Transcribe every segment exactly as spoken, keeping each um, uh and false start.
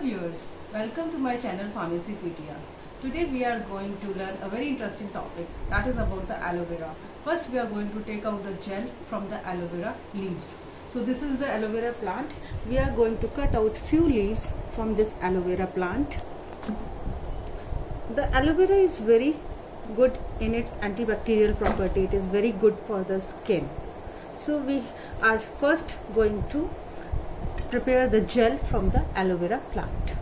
viewers, welcome to my channel Pharmacypedia. Today we are going to learn a very interesting topic, that is about the aloe vera. First we are going to take out the gel from the aloe vera leaves. So this is the aloe vera plant. We are going to cut out few leaves from this aloe vera plant. The aloe vera is very good in its antibacterial property. It is very good for the skin. So we are first going to prepare the gel from the aloe vera plant.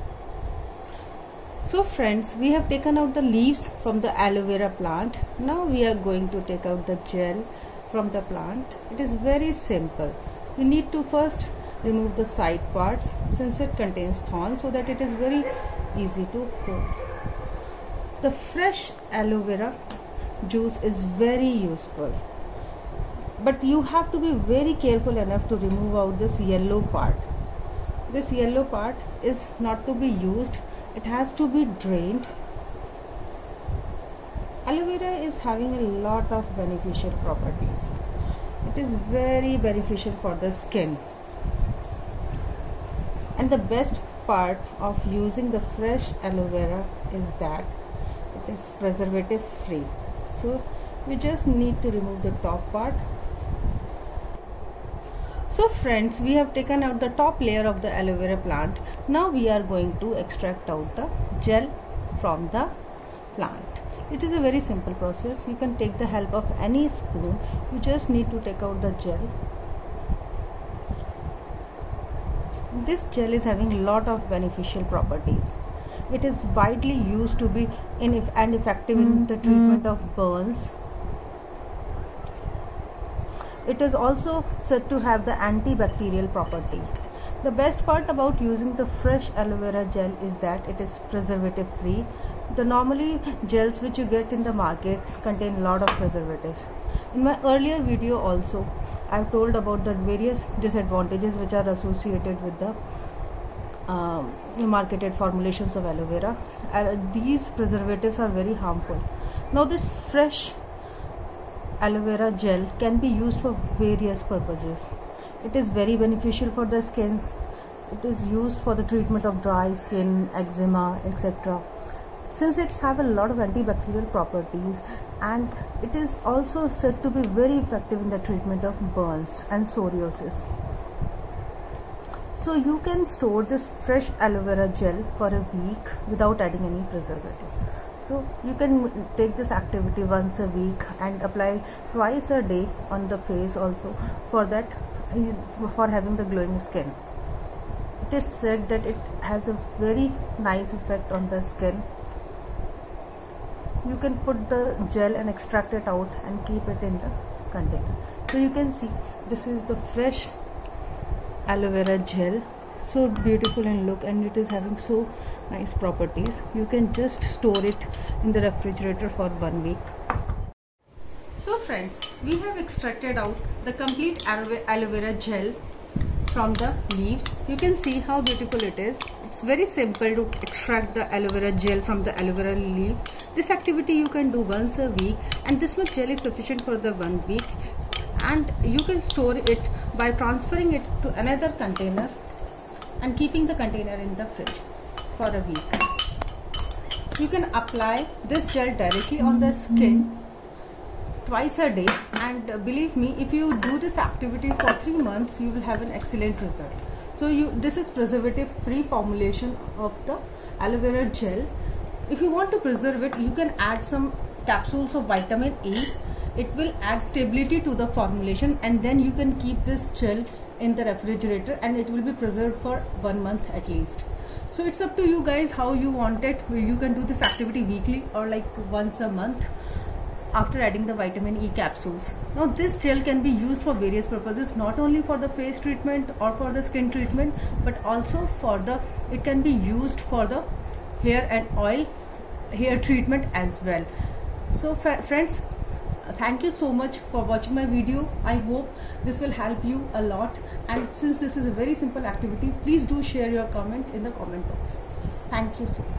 So friends, we have taken out the leaves from the aloe vera plant. Now we are going to take out the gel from the plant. It is very simple. We need to first remove the side parts since it contains thorns, so that it is very easy to hold. The fresh aloe vera juice is very useful, but you have to be very careful enough to remove out this yellow part. This yellow part is not to be used. It has to be drained. Aloe vera is having a lot of beneficial properties. It is very beneficial for the skin. And the best part of using the fresh aloe vera is that it is preservative free. So we just need to remove the top part. So friends, we have taken out the top layer of the aloe vera plant. Now we are going to extract out the gel from the plant. It is a very simple process. You can take the help of any spoon. You just need to take out the gel. This gel is having a lot of beneficial properties. It is widely used to be in and effective in the treatment of burns. It is also said to have the antibacterial property. The best part about using the fresh aloe vera gel is that it is preservative free. The normally gels which you get in the markets contain a lot of preservatives. In my earlier video also, I have told about the various disadvantages which are associated with the um, marketed formulations of aloe vera. Uh, these preservatives are very harmful. Now this fresh aloe vera gel can be used for various purposes. It is very beneficial for the skins. It is used for the treatment of dry skin, eczema, et cetera. Since it's have a lot of antibacterial properties, and it is also said to be very effective in the treatment of burns and psoriasis. So you can store this fresh aloe vera gel for a week without adding any preservative. So you can take this activity once a week and apply twice a day on the face also, for that for having the glowing skin. It is said that it has a very nice effect on the skin. You can put the gel and extract it out and keep it in the container. So you can see this is the fresh aloe vera gel. So beautiful in look, and it is having so nice properties. You can just store it in the refrigerator for one week. So friends, we have extracted out the complete aloe vera gel from the leaves. You can see how beautiful it is. It's very simple to extract the aloe vera gel from the aloe vera leaf. This activity you can do once a week, and this much gel is sufficient for the one week. And you can store it by transferring it to another container and keeping the container in the fridge for a week. You can apply this gel directly on the skin twice a day, and uh, believe me, if you do this activity for three months, you will have an excellent result. So you this is preservative free formulation of the aloe vera gel. If you want to preserve it, you can add some capsules of vitamin A. It will add stability to the formulation, and then you can keep this gel in the refrigerator and it will be preserved for one month at least. So it's up to you guys how you want it. You can do this activity weekly or like once a month after adding the vitamin E capsules. Now this gel can be used for various purposes, not only for the face treatment or for the skin treatment, but also for the it can be used for the hair and oil hair treatment as well. So friends, thank you so much for watching my video. I hope this will help you a lot, and since this is a very simple activity, please do share your comment in the comment box. Thank you so much.